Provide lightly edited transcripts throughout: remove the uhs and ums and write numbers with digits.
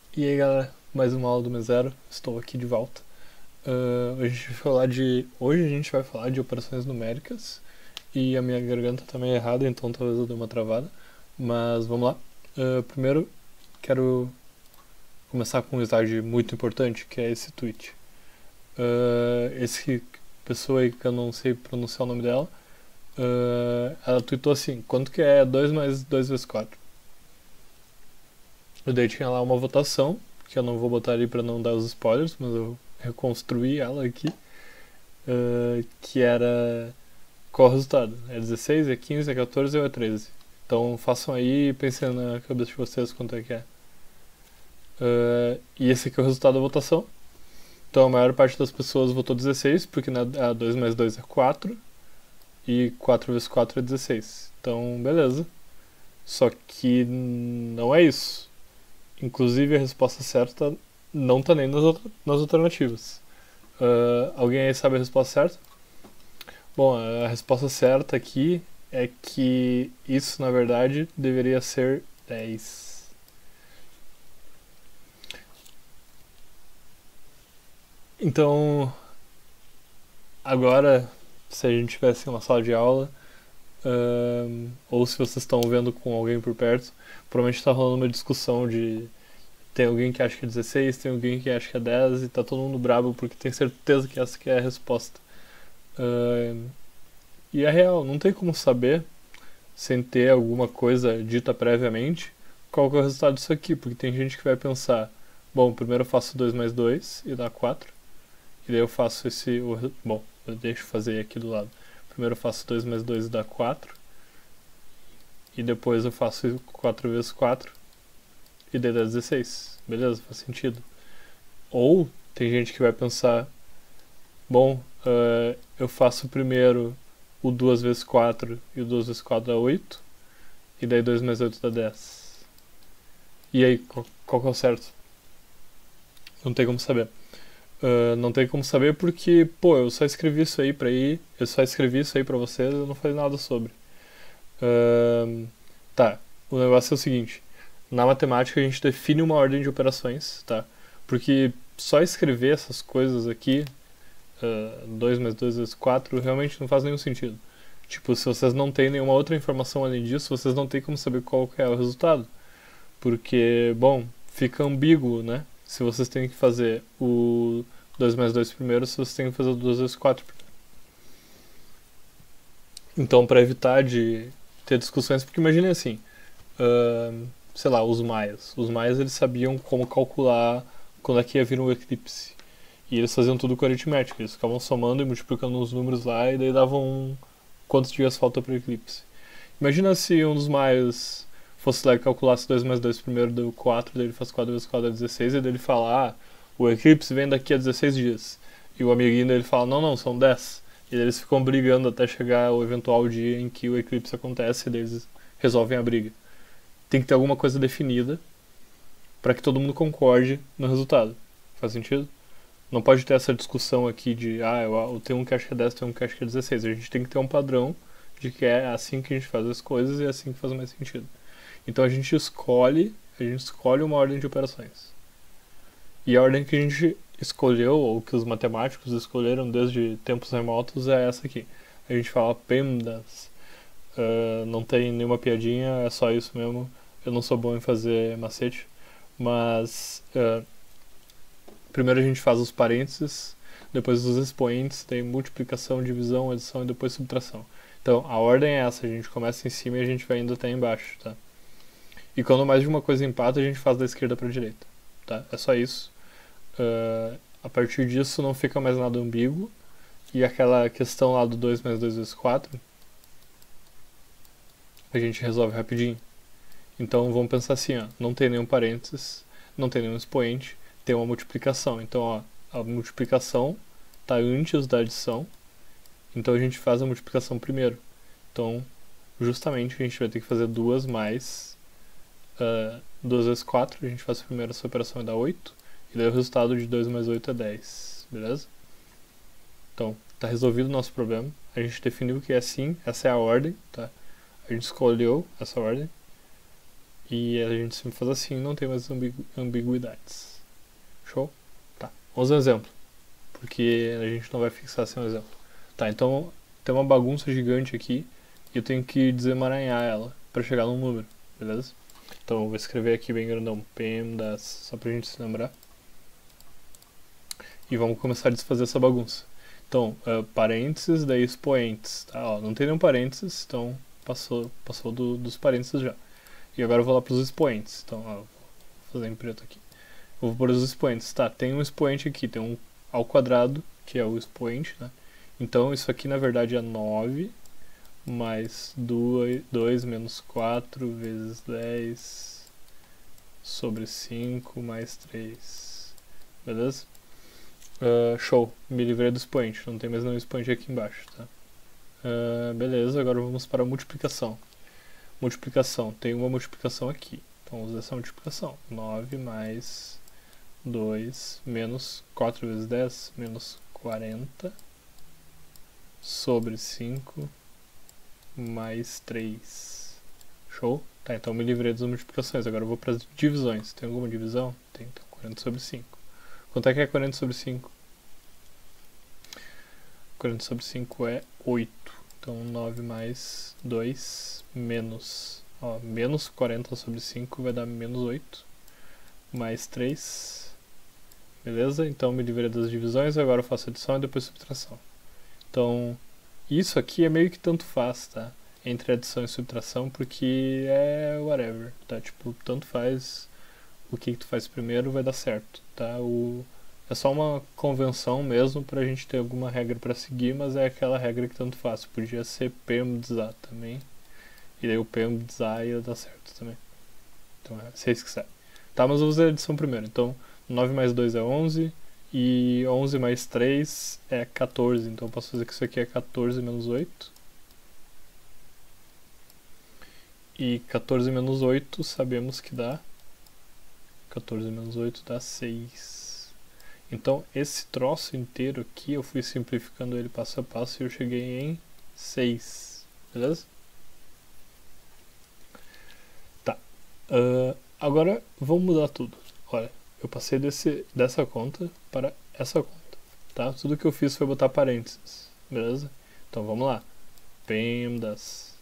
E aí galera, mais uma aula do Me0, estou aqui de volta. Hoje a gente vai falar de operações numéricas e a minha garganta tá meio errada, então talvez eu dê uma travada. Mas vamos lá. Primeiro quero começar com um slide muito importante, que é esse tweet. Esse pessoa aí que eu não sei pronunciar o nome dela, ela tweetou assim: quanto que é 2 mais 2 vezes 4? E daí tinha lá uma votação, que eu não vou botar ali pra não dar os spoilers, mas eu reconstruí ela aqui, que era qual o resultado? É 16, é 15, é 14 ou é 13? Então façam aí e pensem na cabeça de vocês quanto é que é. E esse aqui é o resultado da votação. Então a maior parte das pessoas votou 16, porque a 2 mais 2 é 4, e 4 vezes 4 é 16. Então, beleza. Só que não é isso. Inclusive a resposta certa não tá nem nas alternativas. Alguém aí sabe a resposta certa? Bom, a resposta certa aqui é que isso na verdade deveria ser 10. Então, agora, se a gente tivesse uma sala de aula, ou se vocês estão vendo com alguém por perto, provavelmente está rolando uma discussão de tem alguém que acha que é 16, tem alguém que acha que é 10 e tá todo mundo brabo porque tem certeza que essa que é a resposta. E é real, não tem como saber, sem ter alguma coisa dita previamente, qual que é o resultado disso aqui, porque tem gente que vai pensar, bom, primeiro eu faço 2 mais 2 e dá 4, e daí eu faço bom, eu deixo fazer aqui do lado. Primeiro eu faço 2 mais 2 e dá 4, e depois eu faço 4 vezes 4 e daí dá 16. Beleza, faz sentido. Ou tem gente que vai pensar, bom, eu faço primeiro o 2 vezes 4 e o 2 vezes 4 dá 8, e daí 2 mais 8 dá 10. E aí, qual que é o certo? Não tem como saber. Não tem como saber porque, pô, eu só escrevi isso aí eu só escrevi isso aí pra vocês, eu não falei nada sobre. Tá, o negócio é o seguinte, na matemática a gente define uma ordem de operações, tá? Porque só escrever essas coisas aqui, 2 mais 2 vezes 4, realmente não faz nenhum sentido. Tipo, se vocês não têm nenhuma outra informação além disso, vocês não têm como saber qual que é o resultado. Porque, bom, fica ambíguo, né? Se vocês têm que fazer o 2 mais 2 primeiro, se vocês têm que fazer o 2 vezes 4 primeiro. Então, para evitar de ter discussões, porque imagine assim, sei lá, os maias. Os maias eles sabiam como calcular quando é que ia vir um eclipse. E eles faziam tudo com aritmética, eles ficavam somando e multiplicando os números lá e daí davam quantos dias falta para o eclipse. Imagina se um dos maias fosse lá e calculasse 2 mais 2 primeiro deu 4, daí ele faz 4 vezes 4 é 16, e daí ele fala, o eclipse vem daqui a 16 dias. E o amiguinho dele fala, não, não, são 10. E daí eles ficam brigando até chegar o eventual dia em que o eclipse acontece e daí eles resolvem a briga. Tem que ter alguma coisa definida para que todo mundo concorde no resultado. Faz sentido? Não pode ter essa discussão aqui de, eu tenho um que acha que é 10, tem um que acha que é 16. A gente tem que ter um padrão de que é assim que a gente faz as coisas e é assim que faz mais sentido. Então a gente escolhe uma ordem de operações. E a ordem que a gente escolheu, ou que os matemáticos escolheram desde tempos remotos, é essa aqui. A gente fala PEMDAS. Não tem nenhuma piadinha, é só isso mesmo. Eu não sou bom em fazer macete, mas primeiro a gente faz os parênteses, depois os expoentes, tem multiplicação, divisão, adição e depois subtração. Então a ordem é essa, a gente começa em cima e a gente vai indo até embaixo, tá? E quando mais de uma coisa empata, a gente faz da esquerda para a direita, tá? É só isso. A partir disso não fica mais nada ambíguo, e aquela questão lá do 2 mais 2 vezes 4, a gente resolve rapidinho. Então vamos pensar assim, não tem nenhum parênteses, não tem nenhum expoente, tem uma multiplicação. Então a multiplicação está antes da adição, então a gente faz a multiplicação primeiro. Então justamente a gente vai ter que fazer 2 mais 2 vezes 4, a gente faz primeiro essa operação e dá 8, e daí o resultado de 2 mais 8 é 10, beleza? Então, está resolvido o nosso problema, a gente definiu que é assim, essa é a ordem, tá? A gente escolheu essa ordem, E a gente sempre faz assim, não tem mais ambiguidades. Show? Tá. Vamos ver um exemplo, porque a gente não vai fixar sem um exemplo. Tá, então tem uma bagunça gigante aqui e eu tenho que desemaranhar ela para chegar num número, beleza? Então eu vou escrever aqui bem grandão, PEMDAS, só pra gente se lembrar. E vamos começar a desfazer essa bagunça. Então, parênteses, daí expoentes, tá? Ó, não tem nenhum parênteses, então passou dos parênteses já. E agora eu vou lá para os expoentes. Então, ó, vou fazer em preto aqui. Eu vou pôr os expoentes. Tá, tem um expoente aqui, tem um ao quadrado, que é o expoente, né? Então, isso aqui na verdade é 9 mais 2 menos 4 vezes 10 sobre 5 mais 3. Beleza? Show, me livrei do expoente, não tem mais nenhum expoente aqui embaixo, tá? Beleza, agora vamos para a multiplicação. Multiplicação, tem uma multiplicação aqui, então vamos essa multiplicação. 9 mais 2 menos 4 vezes 10 menos 40 sobre 5 mais 3. Show? Tá, então me livrei das multiplicações, agora eu vou para as divisões. Tem alguma divisão? Tem, então 40 sobre 5. Quanto é que é 40 sobre 5? 40 sobre 5 é 8. Então 9 mais 2 menos, menos 40 sobre 5 vai dar menos 8. Mais 3. Beleza? Então me livrei das divisões, agora eu faço adição e depois subtração. Então, isso aqui é meio que tanto faz, tá? Entre adição e subtração, porque é whatever, tá? Tipo, tanto faz o que tu faz primeiro vai dar certo, tá? É só uma convenção mesmo pra gente ter alguma regra pra seguir, mas é aquela regra que tanto faz. Podia ser PEMDAS também, e daí o PEMDAS ia dar certo também. Então é, vocês que sabem. Tá, mas eu vou fazer a adição primeiro. Então, 9 mais 2 é 11, e 11 mais 3 é 14. Então eu posso fazer que isso aqui é 14 menos 8. E 14 menos 8 sabemos que dá 14 menos 8 dá 6. Então esse troço inteiro aqui eu fui simplificando ele passo a passo e eu cheguei em 6. Beleza? Tá. Agora vamos mudar tudo. Olha, eu passei dessa conta para essa conta. Tá? Tudo que eu fiz foi botar parênteses. Beleza? Então vamos lá. PEMDAS.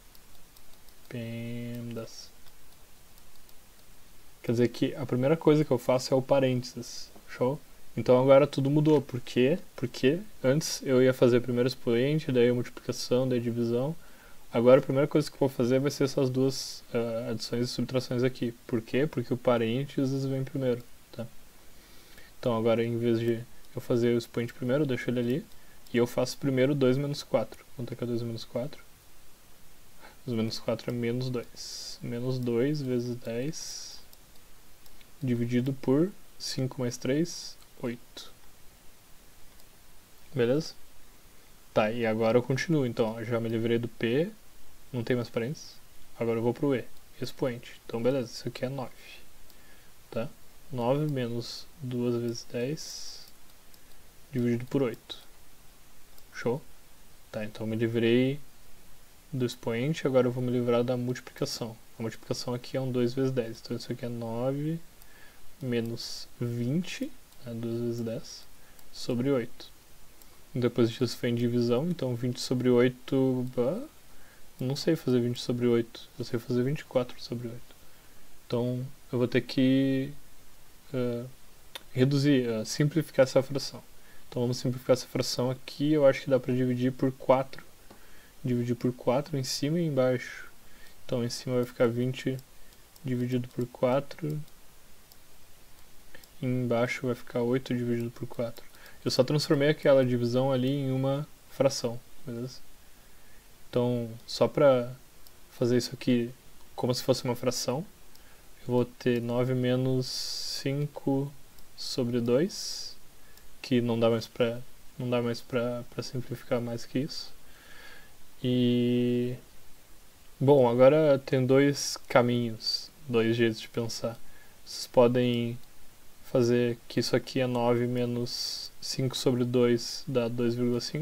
Quer dizer que a primeira coisa que eu faço é o parênteses. Show? Então agora tudo mudou. Por quê? Porque antes eu ia fazer primeiro expoente, daí a multiplicação, daí a divisão. Agora a primeira coisa que eu vou fazer vai ser essas duas adições e subtrações aqui. Por quê? Porque o parênteses vem primeiro. Tá? Então agora em vez de eu fazer o expoente primeiro, eu deixo ele ali. E eu faço primeiro 2 menos 4. Quanto é que é 2 menos 4? 2 menos 4 é menos 2. Menos 2 vezes 10 dividido por 5 mais 3, 8. Beleza? Tá, e agora eu continuo. Então, ó, já me livrei do P, não tem mais parênteses. Agora eu vou pro E, expoente. Então, beleza, isso aqui é 9. Tá? 9 menos 2 vezes 10 dividido por 8. Show? Tá, então me livrei do expoente, agora eu vou me livrar da multiplicação. A multiplicação aqui é um 2 vezes 10. Então, isso aqui é 9 menos 20, 2 vezes 10, sobre 8. Depois disso foi em divisão, então 20 sobre 8, não sei fazer 20 sobre 8, eu sei fazer 24 sobre 8. Então eu vou ter que reduzir, simplificar essa fração. Então vamos simplificar essa fração aqui, eu acho que dá para dividir por 4. Dividir por 4 em cima e embaixo. Então em cima vai ficar 20 dividido por 4. E embaixo vai ficar 8 dividido por 4. Eu só transformei aquela divisão ali em uma fração, beleza? Então, só para fazer isso aqui como se fosse uma fração, eu vou ter 9 menos 5 sobre 2, que não dá mais para simplificar mais que isso. E bom, agora tem dois caminhos, dois jeitos de pensar. Vocês podem fazer que isso aqui é 9 menos 5 sobre 2 dá 2,5.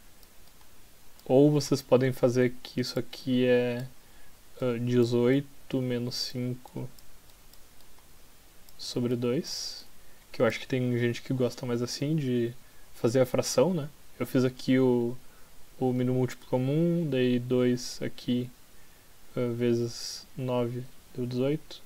Ou vocês podem fazer que isso aqui é 18 menos 5 sobre 2, que eu acho que tem gente que gosta mais assim de fazer a fração, né? Eu fiz aqui o mínimo múltiplo comum, daí 2 aqui vezes 9 deu 18.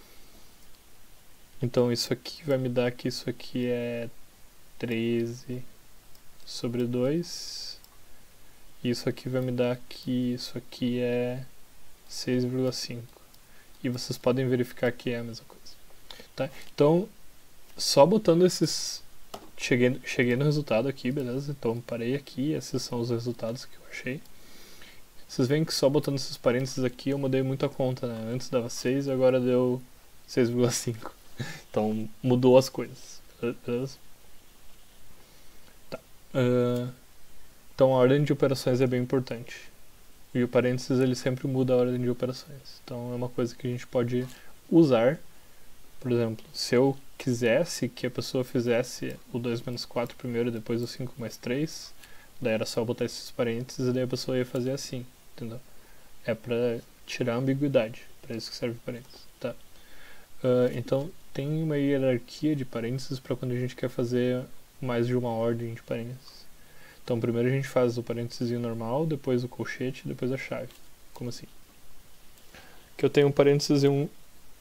Então isso aqui vai me dar que isso aqui é 13 sobre 2. E isso aqui vai me dar que isso aqui é 6,5. E vocês podem verificar que é a mesma coisa. Tá? Então, só botando esses... Cheguei no resultado aqui, beleza? Então parei aqui, esses são os resultados que eu achei. Vocês veem que só botando esses parênteses aqui eu mudei muito a conta, né? Antes dava 6 e agora deu 6,5. Então mudou as coisas, beleza? Tá. Então a ordem de operações é bem importante. E o parênteses ele sempre muda a ordem de operações. Então é uma coisa que a gente pode usar. Por exemplo, se eu quisesse que a pessoa fizesse o 2 menos 4 primeiro e depois o 5 mais 3, daí era só botar esses parênteses e daí a pessoa ia fazer assim, entendeu? É pra tirar a ambiguidade, pra isso que serve o parênteses, tá? Então tem uma hierarquia de parênteses para quando a gente quer fazer mais de uma ordem de parênteses. Então primeiro a gente faz o parênteses normal, depois o colchete, depois a chave. Como assim? Que eu tenho um parênteses e um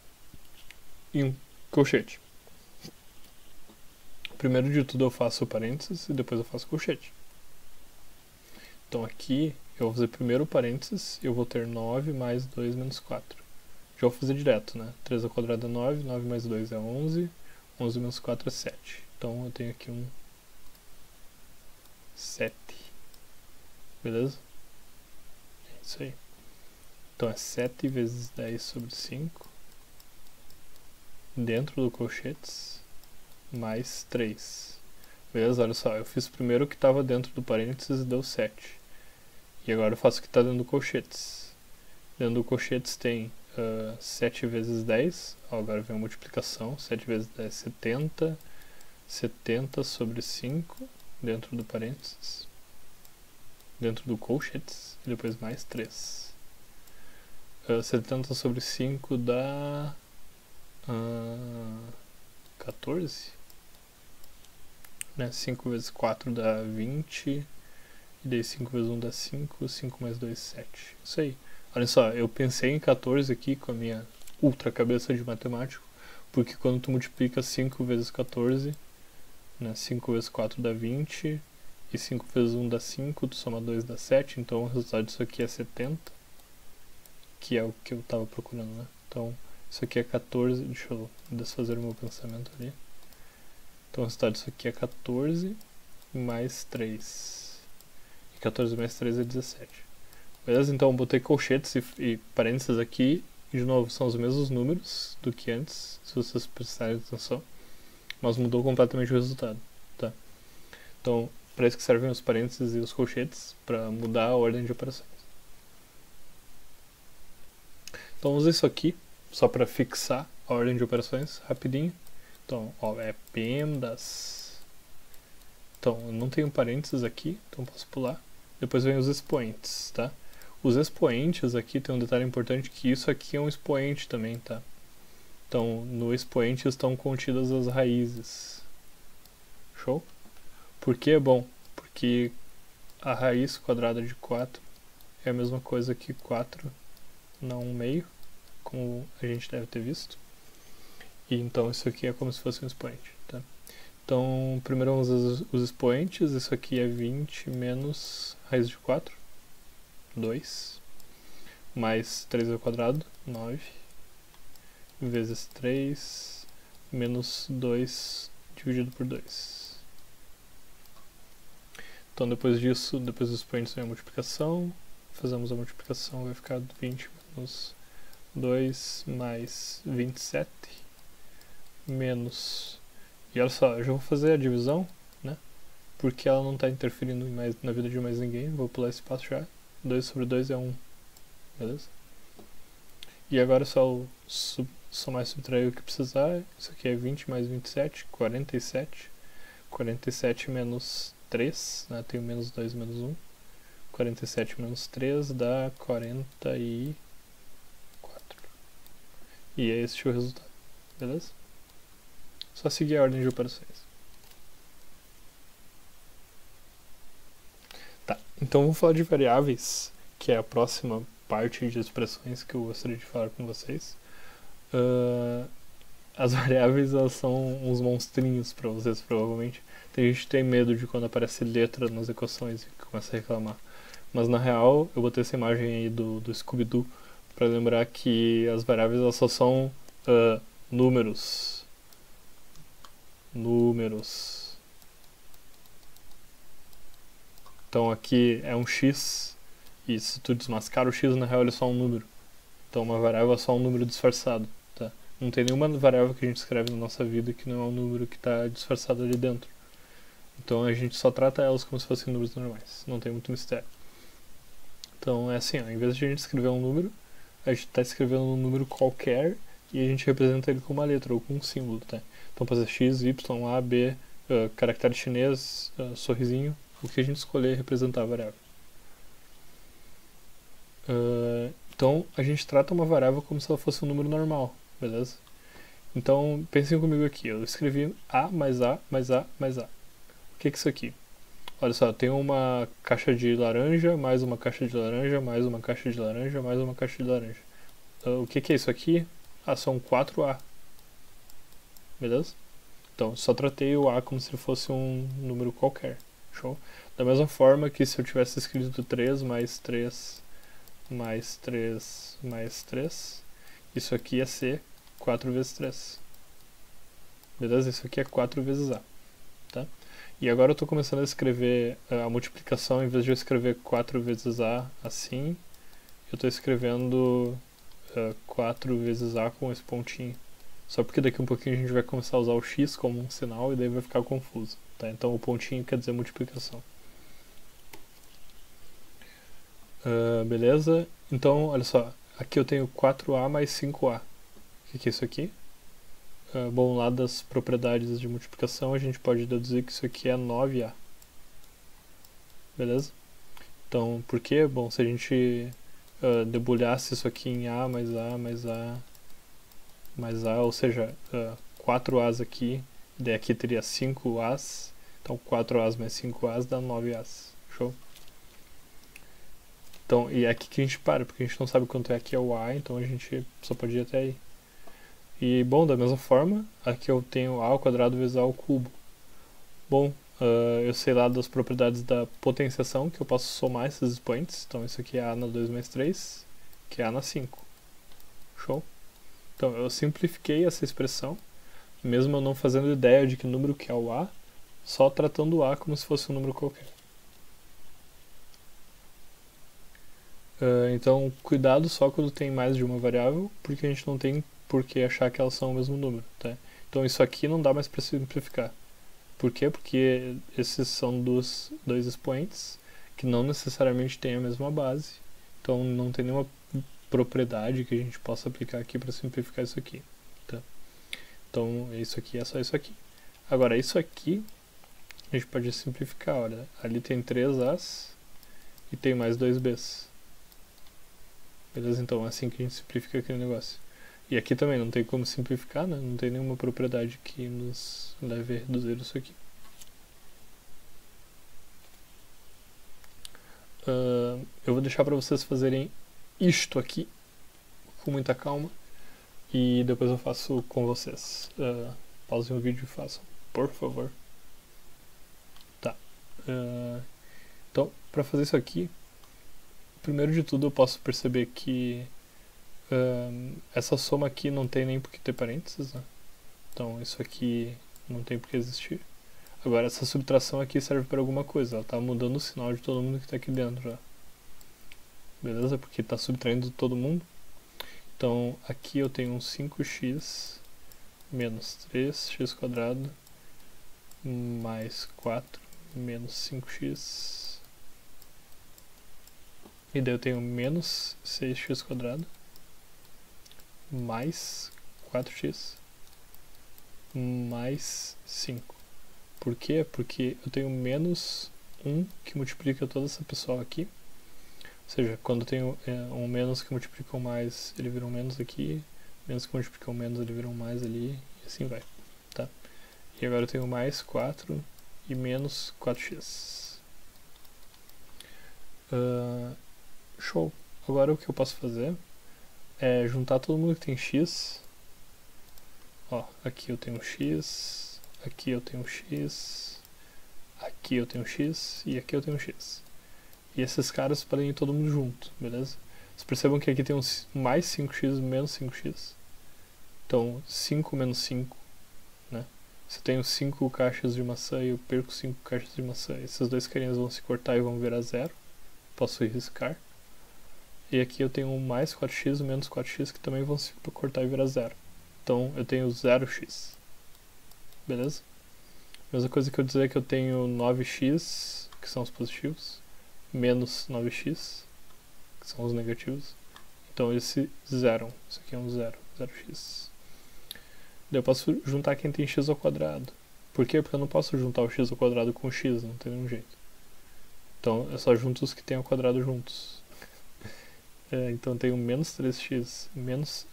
colchete. Primeiro de tudo eu faço o parênteses e depois eu faço o colchete. Então aqui eu vou fazer primeiro o parênteses e eu vou ter 9 mais 2 menos 4. Já vou fazer direto, né? 3 ao quadrado é 9, 9 mais 2 é 11, 11 menos 4 é 7. Então eu tenho aqui um 7. Beleza? É isso aí. Então é 7 vezes 10 sobre 5 dentro do colchetes mais 3. Beleza? Olha só, eu fiz primeiro o que estava dentro do parênteses e deu 7. E agora eu faço o que está dentro do colchetes. Dentro do colchetes tem 7 vezes 10. Ó, agora vem a multiplicação. 7 vezes 10 é 70. 70 sobre 5 dentro do parênteses. Dentro do colchetes. E depois mais 3. 70 sobre 5 dá 14, né? 5 vezes 4 dá 20, e daí 5 vezes 1 dá 5, 5 mais 2, 7. Isso aí. Olha só, eu pensei em 14 aqui com a minha ultra cabeça de matemático, porque quando tu multiplica 5 vezes 14, né? 5 vezes 4 dá 20, e 5 vezes 1 dá 5, tu soma 2 dá 7, então o resultado disso aqui é 70, que é o que eu estava procurando, né? Então, isso aqui é 14, deixa eu desfazer o meu pensamento ali. Então o resultado disso aqui é 14 mais 3. E 14 mais 3 é 17. Beleza? Então eu botei colchetes e parênteses aqui. E de novo, são os mesmos números do que antes, se vocês prestarem atenção. Mas mudou completamente o resultado. Tá? Então, para isso que servem os parênteses e os colchetes, para mudar a ordem de operações. Então vamos usar isso aqui, só para fixar a ordem de operações, rapidinho. Então, ó, é PEMDAS. Então, eu não tenho parênteses aqui, então posso pular. Depois vem os expoentes, tá? Os expoentes aqui tem um detalhe importante, que isso aqui é um expoente também, tá? Então, no expoente estão contidas as raízes. Show? Por que é bom? Porque a raiz quadrada de 4 é a mesma coisa que 4 na 1 meio, como a gente deve ter visto. E então isso aqui é como se fosse um expoente, tá? Então, primeiro vamos usar os expoentes. Isso aqui é 20 menos raiz de 4, 2, mais 3 ao quadrado, 9, vezes 3, menos 2 dividido por 2. Então, depois disso, depois dos expoentes vem a multiplicação. Fazemos a multiplicação, vai ficar 20 menos 2 mais 27 menos... E olha só, eu já vou fazer a divisão, né? Porque ela não está interferindo na vida de mais ninguém. Vou pular esse passo já. 2 sobre 2 é 1. Beleza? E agora é só somar e subtrair o que precisar. Isso aqui é 20 mais 27, 47. 47 menos 3, né? Tenho menos 2 menos 1. 47 menos 3 dá 44. E é este o resultado, beleza? Só seguir a ordem de operações. Tá, então vamos falar de variáveis, que é a próxima parte de expressões que eu gostaria de falar com vocês. As variáveis, elas são uns monstrinhos para vocês, provavelmente. Tem gente que tem medo de quando aparece letra nas equações e começa a reclamar. Mas na real, eu botei essa imagem aí do Scooby-Doo para lembrar que as variáveis, elas só são números. Então aqui é um x, e se tu desmascara o x, na real ele é só um número. Então uma variável é só um número disfarçado. Tá? Não tem nenhuma variável que a gente escreve na nossa vida que não é um número que está disfarçado ali dentro. Então a gente só trata elas como se fossem números normais. Não tem muito mistério. Então é assim, ó, em vez de a gente escrever um número, a gente está escrevendo um número qualquer e a gente representa ele com uma letra ou com um símbolo. Tá? Então pode ser x, y, a, b, caractere chinês, sorrisinho, o que a gente escolher representar a variável. Então a gente trata uma variável como se ela fosse um número normal, beleza? Então pensem comigo aqui, eu escrevi a mais a mais a mais a. O que é isso aqui? Olha só, tem uma caixa de laranja, mais uma caixa de laranja, mais uma caixa de laranja, mais uma caixa de laranja. O que é isso aqui? São 4A. Beleza? Então, só tratei o A como se fosse um número qualquer. Show? Da mesma forma que se eu tivesse escrito 3 mais 3 mais 3 mais 3, isso aqui ia ser 4 vezes 3. Beleza? Isso aqui é 4 vezes A. Tá? E agora eu estou começando a escrever a multiplicação, em vez de eu escrever 4 vezes A assim, eu estou escrevendo 4 vezes A com esse pontinho. Só porque daqui um pouquinho a gente vai começar a usar o X como um sinal e daí vai ficar confuso. Tá? Então o pontinho quer dizer multiplicação. Beleza? Então, olha só, aqui eu tenho 4A mais 5A. O que é isso aqui? Bom, lá das propriedades de multiplicação a gente pode deduzir que isso aqui é 9A. Beleza? Então, por quê? Bom, se a gente debulhasse isso aqui em A mais A mais A mais A, ou seja, 4As aqui, daí aqui teria 5As, então 4As mais 5As dá 9As. Show? Então, e é aqui que a gente para, porque a gente não sabe quanto é aqui é o A, então a gente só pode ir até aí. E, bom, da mesma forma, aqui eu tenho A ao quadrado vezes A ao cubo. Bom, eu sei lá das propriedades da potenciação, que eu posso somar esses expoentes. Então isso aqui é A na 2 mais 3, que é A na 5. Show? Então eu simplifiquei essa expressão, mesmo eu não fazendo ideia de que número que é o A, só tratando o A como se fosse um número qualquer. Então, cuidado só quando tem mais de uma variável, porque a gente não tem por que achar que elas são o mesmo número. Tá? Então isso aqui não dá mais para simplificar. Por quê? Porque esses são dois expoentes que não necessariamente têm a mesma base, então não tem nenhuma propriedade que a gente possa aplicar aqui para simplificar isso aqui. Tá? Então isso aqui é só isso aqui. Agora isso aqui a gente pode simplificar, olha, ali tem 3As e tem mais 2Bs. Beleza? Então é assim que a gente simplifica aquele negócio. E aqui também não tem como simplificar, né? Não tem nenhuma propriedade que nos leve a reduzir isso aqui. Eu vou deixar para vocês fazerem isto aqui com muita calma e depois eu faço com vocês. Pausem o vídeo e façam, por favor. Tá. Então, para fazer isso aqui, primeiro de tudo eu posso perceber que essa soma aqui não tem nem por que ter parênteses, né? Então isso aqui não tem por que existir. Agora essa subtração aqui serve para alguma coisa, ela está mudando o sinal de todo mundo que está aqui dentro já. Beleza? Porque está subtraindo todo mundo. Então aqui eu tenho um 5x menos 3x² mais 4 menos 5x. E daí eu tenho menos 6x² mais 4x mais 5. Por quê? Porque eu tenho menos 1 que multiplica toda essa pessoa aqui. Ou seja, quando eu tenho um menos que multiplica um mais, ele vira um menos aqui, Menos que multiplicam menos, ele vira um mais ali, e assim vai, tá? E agora eu tenho mais 4 e menos 4x. Show! Agora o que eu posso fazer é juntar todo mundo que tem x. Ó, aqui eu tenho x, aqui eu tenho x, aqui eu tenho x e aqui eu tenho x. E esses caras podem ir todo mundo junto, beleza? Vocês percebam que aqui tem mais 5x menos 5x. Então, 5 menos 5, né? Se eu tenho 5 caixas de maçã e eu perco 5 caixas de maçã, esses dois carinhas vão se cortar e vão virar 0. Posso riscar. E aqui eu tenho mais 4x menos 4x que também vão se cortar e virar 0. Então eu tenho 0x. Beleza? Mesma coisa que eu dizer que eu tenho 9x, que são os positivos, menos 9x, que são os negativos. Então eles se zeram. Isso aqui é um 0, 0x. Daí eu posso juntar quem tem x ao quadrado. Por quê? Porque eu não posso juntar o x ao quadrado com o x, não tem nenhum jeito. Então eu só junto os que tem ao quadrado juntos. Então eu tenho menos 3x, menos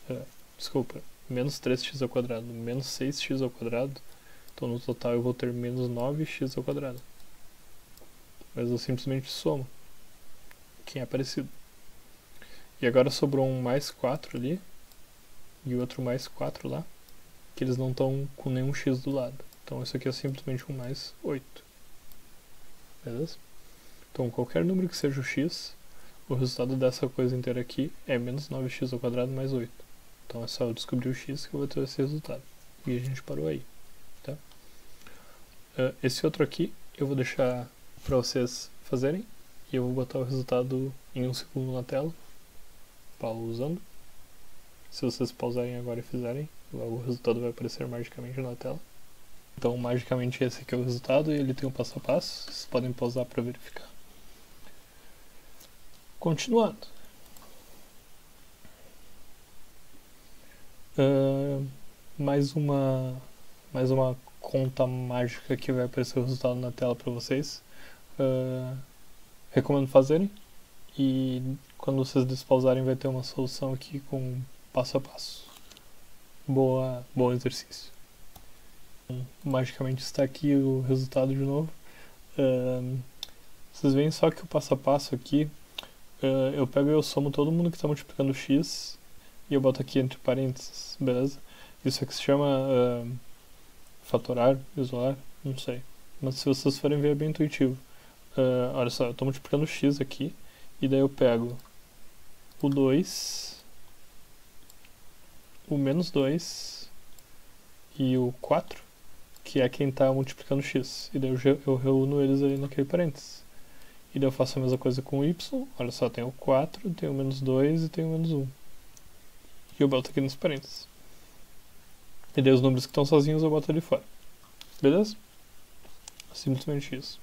3x ao quadrado, menos 6x ao quadrado. Então no total eu vou ter menos 9x ao quadrado. Mas eu simplesmente somo quem é parecido. E agora sobrou um mais 4 ali e outro mais 4 lá, que eles não estão com nenhum x do lado. Então isso aqui é simplesmente um mais 8. Beleza? Então qualquer número que seja o x, o resultado dessa coisa inteira aqui é menos 9x ao quadrado mais 8. Então é só eu descobrir o x que eu vou ter esse resultado. E a gente parou aí. Tá? Esse outro aqui eu vou deixar para vocês fazerem. E eu vou botar o resultado em 1 segundo na tela. Pausando. Se vocês pausarem agora e fizerem, logo o resultado vai aparecer magicamente na tela. Então magicamente esse aqui é o resultado e ele tem um passo a passo. Vocês podem pausar para verificar. Continuando. Mais uma conta mágica que vai aparecer o resultado na tela para vocês. Recomendo fazerem. E quando vocês despausarem vai ter uma solução aqui com passo a passo. Bom exercício. Magicamente está aqui o resultado de novo. Vocês veem só que o passo a passo aqui, eu pego e eu somo todo mundo que está multiplicando x e eu boto aqui entre parênteses, beleza? Isso aqui se chama fatorar, isolar, não sei. Mas se vocês forem ver é bem intuitivo. Olha só, eu estou multiplicando x aqui e daí eu pego o 2, o menos 2 e o 4, que é quem está multiplicando x. E daí eu reúno eles ali naquele parênteses. E daí eu faço a mesma coisa com o y. Olha só, tem o 4, tem o menos 2 e tem o menos 1. E eu boto aqui nos parênteses. E daí os números que estão sozinhos eu boto ali fora. Beleza? Simplesmente isso.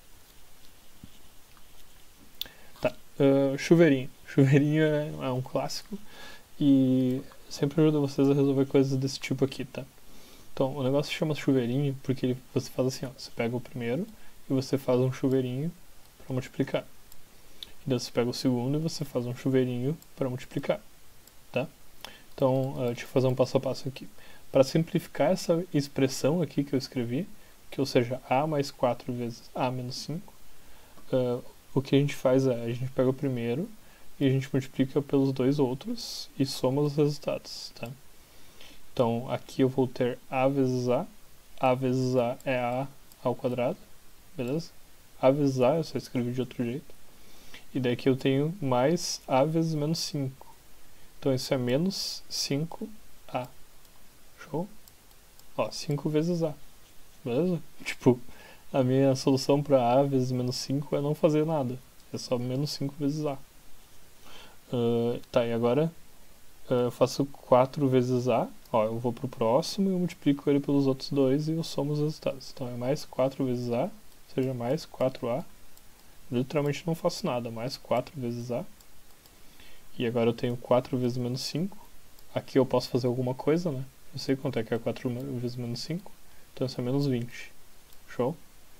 Tá. Chuveirinho. Chuveirinho é um clássico. E sempre ajuda vocês a resolver coisas desse tipo aqui, tá? Então, o negócio se chama chuveirinho porque você faz assim, ó. Você pega o primeiro e você faz um chuveirinho para multiplicar. E daí você pega o segundo e você faz um chuveirinho para multiplicar, tá? Então, deixa eu fazer um passo a passo aqui. Para simplificar essa expressão aqui que eu escrevi, que ou seja, a mais 4 vezes a menos 5, o que a gente faz é, a gente pega o primeiro e a gente multiplica pelos dois outros e soma os resultados, tá? Então, aqui eu vou ter a vezes a vezes a é a ao quadrado, beleza? A vezes a, eu só escrevi de outro jeito. E daí aqui eu tenho mais a vezes menos 5. Então isso é menos 5a. Show? Ó, 5 vezes a. Beleza? Tipo, a minha solução para a vezes menos 5 é não fazer nada. É só menos 5 vezes a. Tá, e agora eu faço 4 vezes a. Ó, eu vou pro próximo e eu multiplico ele pelos outros dois e eu somo os resultados. Então é mais 4 vezes a, ou seja, mais 4a. Literalmente não faço nada, mais 4 vezes a. E agora eu tenho 4 vezes menos 5. Aqui eu posso fazer alguma coisa, né? Eu sei quanto é que é 4 vezes menos 5. Então isso é menos 20. Show?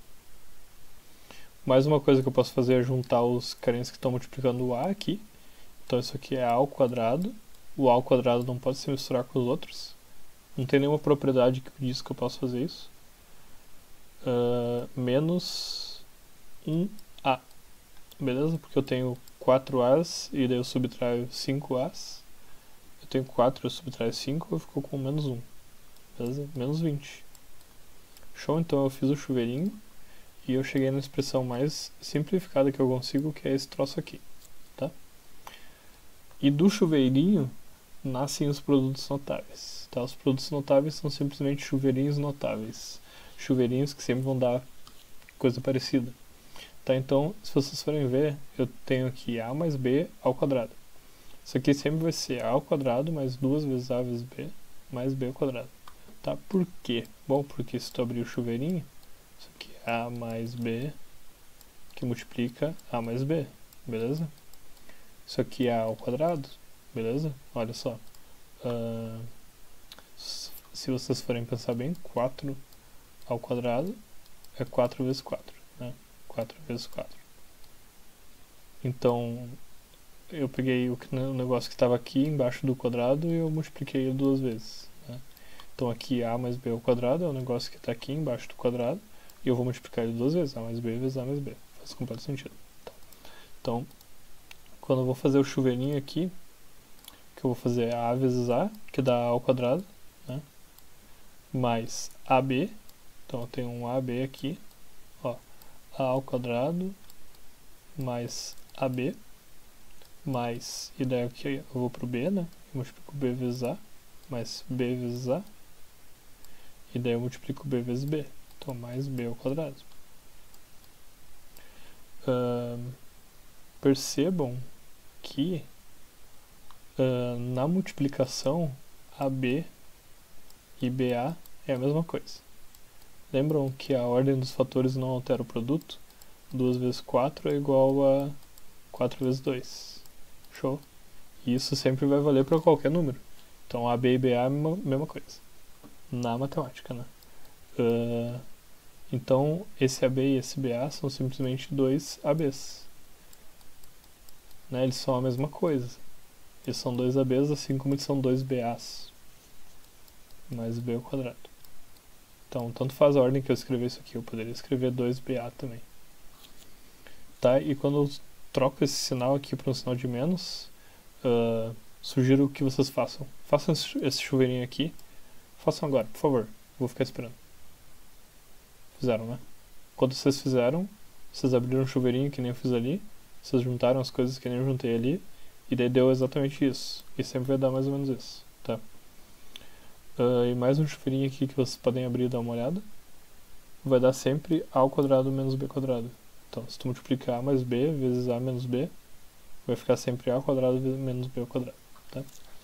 Mais uma coisa que eu posso fazer é juntar os carinhas que estão multiplicando o a aqui. Então isso aqui é a ao quadrado o a ao quadrado não pode se misturar com os outros. Não tem nenhuma propriedade que diz que eu posso fazer isso. Menos 1a. Beleza? Porque eu tenho 4a's e daí eu subtraio 5a's. Eu tenho 4, eu subtraio 5, eu fico com menos 1. Beleza? Menos 20. Show? Então eu fiz o chuveirinho e eu cheguei na expressão mais simplificada que eu consigo, que é esse troço aqui. Tá? E do chuveirinho nascem os produtos notáveis. Tá? Os produtos notáveis são simplesmente chuveirinhos notáveis. Chuveirinhos que sempre vão dar coisa parecida. Tá? Então, se vocês forem ver, eu tenho aqui a mais b ao quadrado. Isso aqui sempre vai ser a ao quadrado mais 2 vezes a vezes b mais b ao quadrado. Tá? Por quê? Bom, porque se tu abrir o chuveirinho, isso aqui é a mais b que multiplica a mais b, beleza? Isso aqui é a ao quadrado, beleza? Olha só. Se vocês forem pensar bem, 4 ao quadrado é 4 vezes 4, né? 4 vezes 4. Então, eu peguei o negócio que estava aqui embaixo do quadrado e eu multipliquei ele 2 vezes. Né? Então aqui a mais b ao quadrado é o negócio que está aqui embaixo do quadrado e eu vou multiplicar ele 2 vezes, a mais b vezes a mais b. Faz completo sentido. Tá. Então, quando eu vou fazer o chuveirinho aqui, que eu vou fazer é a vezes a, que dá a ao quadrado, né? Mais ab, então eu tenho um ab aqui, ó, a ao quadrado mais ab, mais, e daí aqui eu vou pro b, né? Eu multiplico b vezes a, mais b vezes a, e daí eu multiplico b vezes b, então mais b ao quadrado. Percebam que na multiplicação AB e BA é a mesma coisa. Lembram que a ordem dos fatores não altera o produto? 2 vezes 4 é igual a 4 vezes 2. Show? E isso sempre vai valer para qualquer número. Então AB e BA é a mesma coisa. Na matemática, né? Então esse AB e esse BA são simplesmente dois ABs. Né? Eles são a mesma coisa. Eles são dois ABs, assim como eles são dois BAs. Mais B ao quadrado. Então, tanto faz a ordem que eu escrever isso aqui. Eu poderia escrever 2BA também. Tá? E quando eu troco esse sinal aqui para um sinal de menos, sugiro que vocês façam. Façam esse chuveirinho aqui. Façam agora, por favor. Vou ficar esperando. Fizeram, né? Quando vocês fizeram, vocês abriram um chuveirinho que nem eu fiz ali. Vocês juntaram as coisas que nem eu juntei ali. E daí deu exatamente isso. E sempre vai dar mais ou menos isso. Tá? E mais um chuveirinho aqui que vocês podem abrir e dar uma olhada. Vai dar sempre a ao quadrado menos b quadrado. Então, se tu multiplicar a mais b vezes a menos b, vai ficar sempre a ao quadrado menos b ao quadrado. Tá?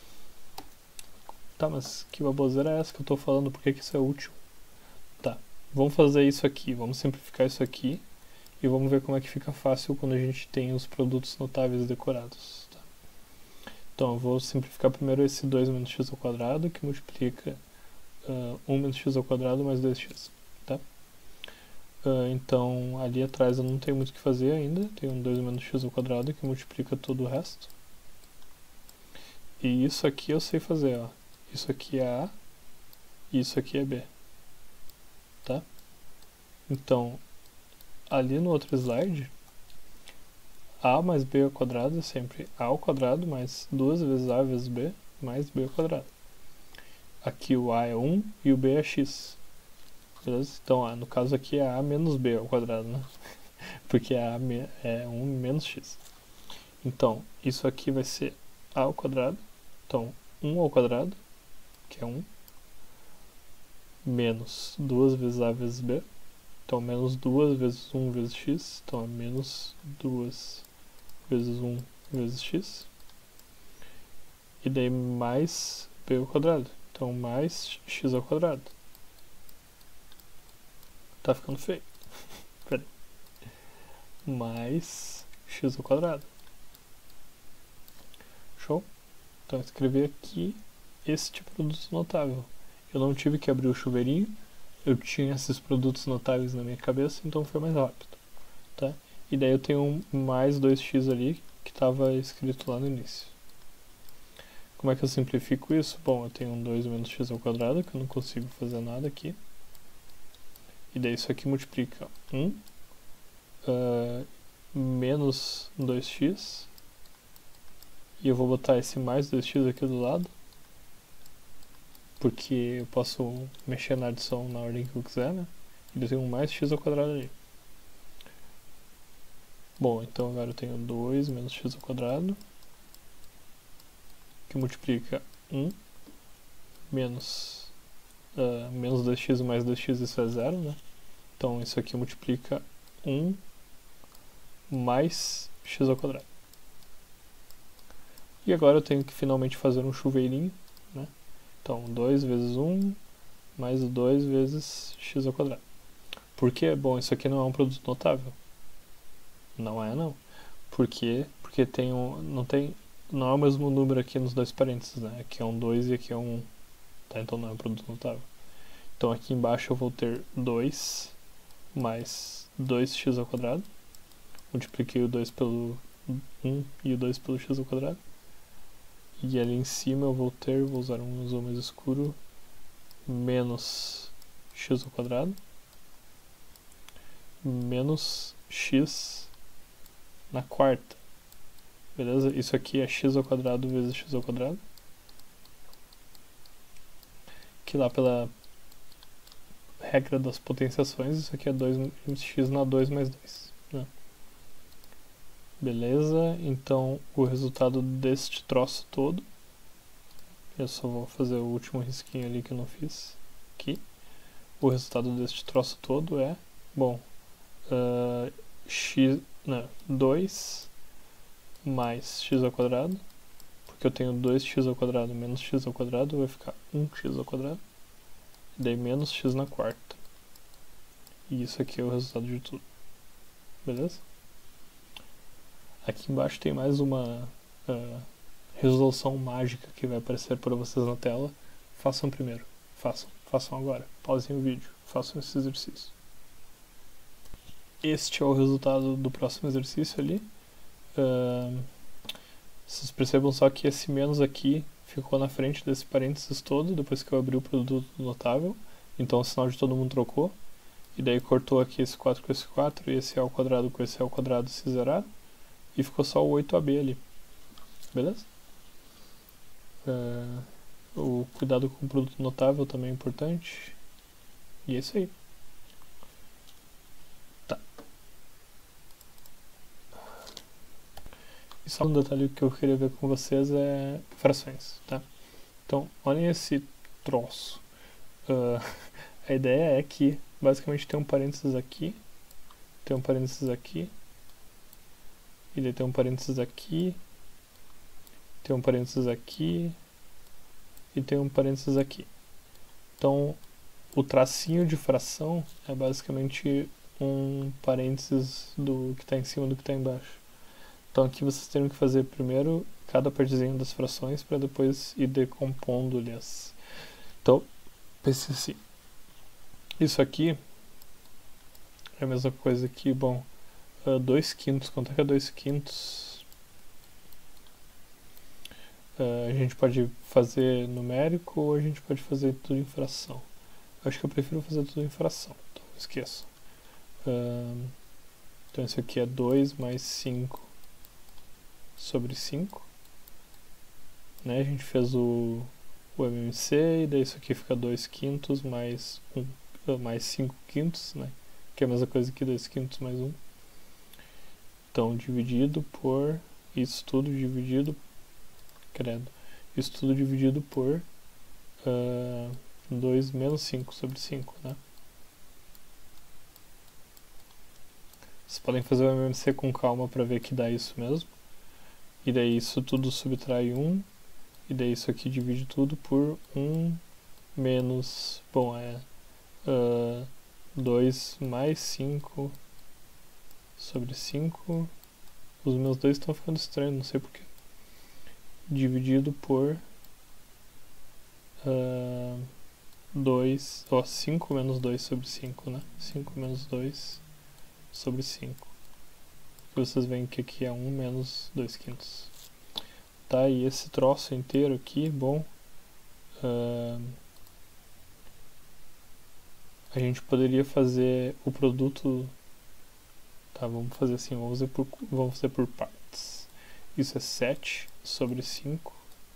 Tá, mas que baboseira é essa que eu tô falando? Por que isso é útil? Tá, vamos fazer isso aqui. Vamos simplificar isso aqui. E vamos ver como é que fica fácil quando a gente tem os produtos notáveis decorados. Tá? Então, eu vou simplificar primeiro esse 2 menos x ao quadrado, que multiplica 1 menos x ao quadrado mais 2x. Tá? Então, ali atrás eu não tenho muito o que fazer ainda. Tem um 2 menos x ao quadrado que multiplica todo o resto. E isso aqui eu sei fazer. Ó. Isso aqui é A e isso aqui é B. Tá? Então, ali no outro slide, a mais b ao quadrado é sempre a ao quadrado mais 2 vezes a vezes b mais b ao quadrado. Aqui o a é 1 e o b é x. Beleza? Então, no caso aqui é a menos b ao quadrado, né? Porque a é 1 menos x. Então, isso aqui vai ser a ao quadrado. Então, 1 ao quadrado, que é 1, menos 2 vezes a vezes b. Então, menos 2 vezes 1 vezes x. Então, é menos 2 vezes 1 vezes x. E daí mais b ao quadrado. Então, mais x ao quadrado. Tá ficando feio. Pera aí. Mais x ao quadrado. Show? Então, eu escrevi aqui este produto notável. Eu não tive que abrir o chuveirinho. Eu tinha esses produtos notáveis na minha cabeça, então foi mais rápido. Tá? E daí eu tenho mais 2x ali, que estava escrito lá no início. Como é que eu simplifico isso? Bom, eu tenho um 2 menos x ao quadrado, que eu não consigo fazer nada aqui. E daí isso aqui multiplica 1 menos 2x. E eu vou botar esse mais 2x aqui do lado, porque eu posso mexer na adição na ordem que eu quiser, né? E eu tenho um mais x ao quadrado ali. Bom, então agora eu tenho 2 menos x ao quadrado, que multiplica 1 menos 2x mais 2x, isso é 0, né? Então isso aqui multiplica 1 mais x ao quadrado. E agora eu tenho que finalmente fazer um chuveirinho, né? Então 2 vezes 1 mais 2 vezes x ao quadrado. Por quê? Bom, isso aqui não é um produto notável. Não é, não. Por quê? Porque não é o mesmo número aqui nos dois parênteses, né? Aqui é um 2 e aqui é um 1. Tá? Então não é um produto notável. Então aqui embaixo eu vou ter 2 mais 2x ao quadrado. Multipliquei o 2 pelo 1 e o 2 pelo x ao quadrado. E ali em cima eu vou usar um azul mais escuro, menos x ao quadrado, menos x na quarta. Beleza? Isso aqui é x ao quadrado vezes x ao quadrado. Que lá pela regra das potenciações, isso aqui é 2x na 2 mais 2. Né? Beleza? Então o resultado deste troço todo, eu só vou fazer o último risquinho ali que eu não fiz aqui. O resultado deste troço todo é, bom, 2 mais x ao quadrado, porque eu tenho 2x ao quadrado menos x ao quadrado, vai ficar 1x ao quadrado, e daí menos x na quarta. E isso aqui é o resultado de tudo. Beleza? Aqui embaixo tem mais uma resolução mágica que vai aparecer para vocês na tela. Façam primeiro. Façam agora. Pausem o vídeo. Façam esse exercício. Este é o resultado do próximo exercício ali. Vocês percebam só que esse menos aqui ficou na frente desse parênteses todo, depois que eu abri o produto notável. Então o sinal de todo mundo trocou. E daí cortou aqui esse 4 com esse 4 e esse A ao quadrado com esse A ao quadrado se zeraram. E ficou só o 8AB ali. Beleza? O cuidado com o produto notável também é importante. E é isso aí. Tá. E só um detalhe que eu queria ver com vocês é frações, tá? Então, olhem esse troço. A ideia é que basicamente tem um parênteses aqui, tem um parênteses aqui, e daí tem um parênteses aqui, tem um parênteses aqui, e tem um parênteses aqui. Então, o tracinho de fração é basicamente um parênteses do que está em cima do que está embaixo. Então aqui vocês terão que fazer primeiro cada partezinha das frações para depois ir decompondo-lhes. Então, pense assim. Isso aqui é a mesma coisa que, bom, 2 quintos. Quanto é que é 2 quintos? A gente pode fazer numérico ou a gente pode fazer tudo em fração. Acho que eu prefiro fazer tudo em fração, então não esqueçam. Então isso aqui é 2 mais 5 sobre 5. Né? A gente fez o MMC e daí isso aqui fica 2 quintos mais 5 quintos, né? Que é a mesma coisa que 2 quintos mais 1. Então dividido por isso tudo dividido por 2 menos 5 sobre 5, né? Vocês podem fazer o MMC com calma para ver que dá isso mesmo. E daí isso tudo subtrai 1. E daí isso aqui divide tudo por 1 menos... Bom, 2 mais 5 sobre 5. Os meus dois estão ficando estranhos, não sei porquê. Dividido por 5 menos 2 sobre 5, né? 5 menos 2 sobre 5. Que vocês veem que aqui é 1 menos 2 quintos. Tá, e esse troço inteiro aqui, bom, a gente poderia fazer o produto. Tá, vamos fazer assim, vamos fazer por partes. Isso é 7 sobre 5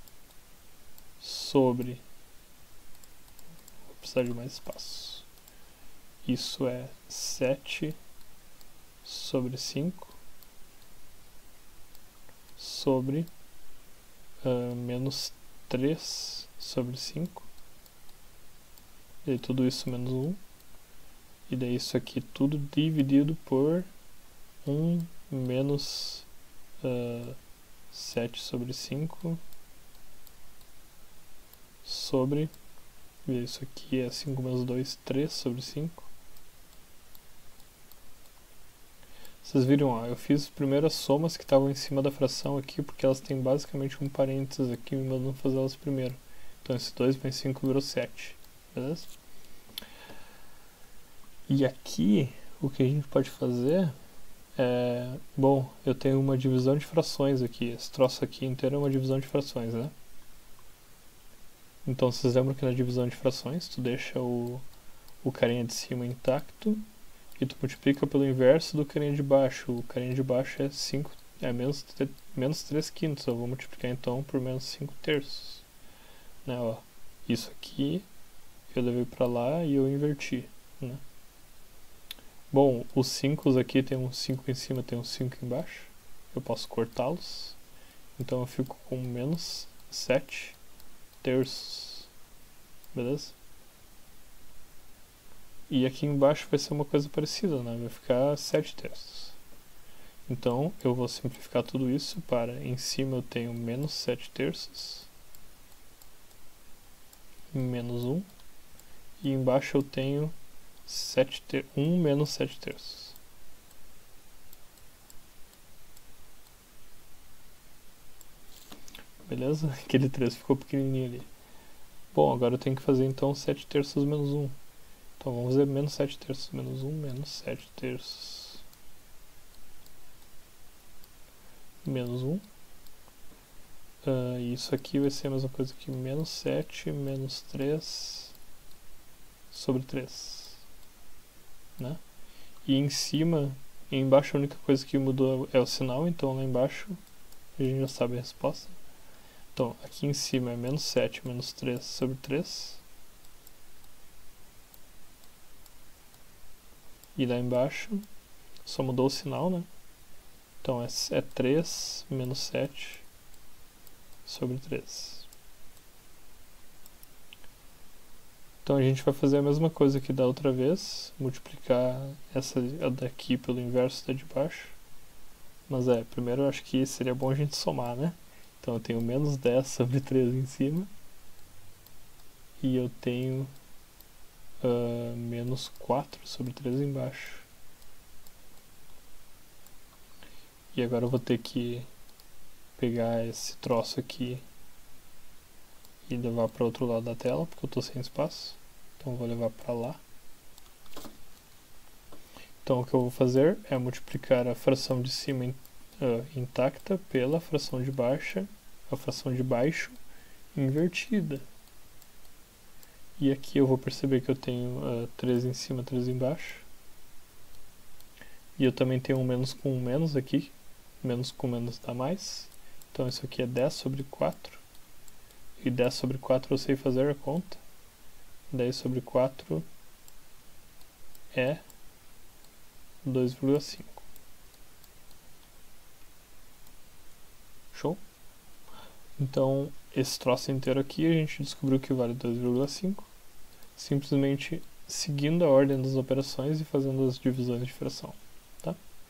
sobre. Vou precisar de mais espaço. Isso é 7 sobre 5 sobre menos 3 sobre 5. E daí tudo isso menos 1. E daí isso aqui tudo dividido por 1 menos 7 sobre 5 sobre, e isso aqui é 5 menos 2, 3 sobre 5. Vocês viram, ó, eu fiz primeiro as somas que estavam em cima da fração aqui, porque elas têm basicamente um parênteses aqui, me mandando fazer elas primeiro. Então esse 2 mais 5 virou 7, beleza? E aqui, o que a gente pode fazer é... Bom, eu tenho uma divisão de frações aqui. Esse troço aqui inteiro é uma divisão de frações, né? Então, vocês lembram que na divisão de frações, tu deixa o carinha de cima intacto e tu multiplica pelo inverso do carinha de baixo. O carinha de baixo é 5, é menos 3 quintos. Eu vou multiplicar então por menos 5 terços. Né, ó. Isso aqui eu levei pra lá e eu inverti, né? Bom, os 5 aqui tem um 5 em cima, tem um 5 embaixo. Eu posso cortá-los. Então eu fico com menos 7 terços. Beleza? E aqui embaixo vai ser uma coisa parecida, né? Vai ficar 7 terços. Então eu vou simplificar tudo isso para em cima eu tenho menos 7 terços. Menos 1. E embaixo eu tenho 1 menos 7 terços. Beleza? Aquele 3 ficou pequenininho ali. Bom, agora eu tenho que fazer então 7 terços menos 1. Então vamos fazer menos 7 terços menos 1, menos 7 terços menos 1. Isso aqui vai ser a mesma coisa que menos 7 menos 3 sobre 3. Né? E em cima, e embaixo a única coisa que mudou é o sinal, então lá embaixo a gente já sabe a resposta. Então aqui em cima é menos 7 menos 3 sobre 3. E lá embaixo só mudou o sinal, né? Então é 3 menos 7 sobre 3. Então a gente vai fazer a mesma coisa que da outra vez, multiplicar essa daqui pelo inverso da de baixo. Mas primeiro eu acho que seria bom a gente somar, né? Então eu tenho menos 10 sobre 3 em cima. E eu tenho menos 4 sobre 3 embaixo. E agora eu vou ter que pegar esse troço aqui e levar para o outro lado da tela, porque eu estou sem espaço. Então eu vou levar para lá. Então o que eu vou fazer é multiplicar a fração de cima intacta pela fração de baixo invertida. E aqui eu vou perceber que eu tenho 3 em cima, 3 embaixo. E eu também tenho um menos com um menos aqui. Menos com menos dá mais. Então isso aqui é 10 sobre 4. E 10 sobre 4 eu sei fazer a conta. 10 sobre 4 é 2,5. Show? Então, esse troço inteiro aqui a gente descobriu que vale 2,5. Simplesmente seguindo a ordem das operações e fazendo as divisões de fração. Tá?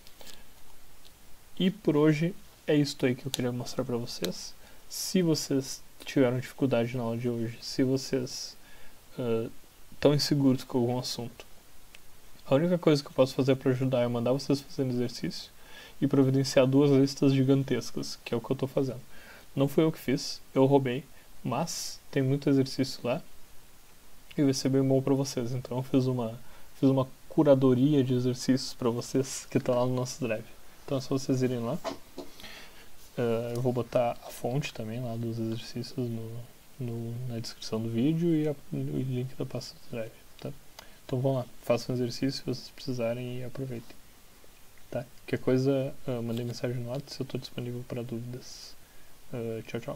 E por hoje é isso aí que eu queria mostrar para vocês. Se vocês tiveram dificuldade na aula de hoje, se vocês estão inseguros com algum assunto, a única coisa que eu posso fazer para ajudar é mandar vocês fazerem exercício e providenciar 2 listas gigantescas, que é o que eu estou fazendo. Não fui eu que fiz, eu roubei, mas tem muito exercício lá e vai ser bem bom para vocês. Então eu fiz uma curadoria de exercícios para vocês que está lá no nosso drive. Então é só vocês irem lá. Eu vou botar a fonte também lá dos exercícios na descrição do vídeo e o link da pasta do Drive, tá? Então vão lá, façam um exercício se vocês precisarem e aproveitem. Tá? Qualquer coisa, mandei mensagem no WhatsApp se eu estou disponível para dúvidas. Tchau, tchau.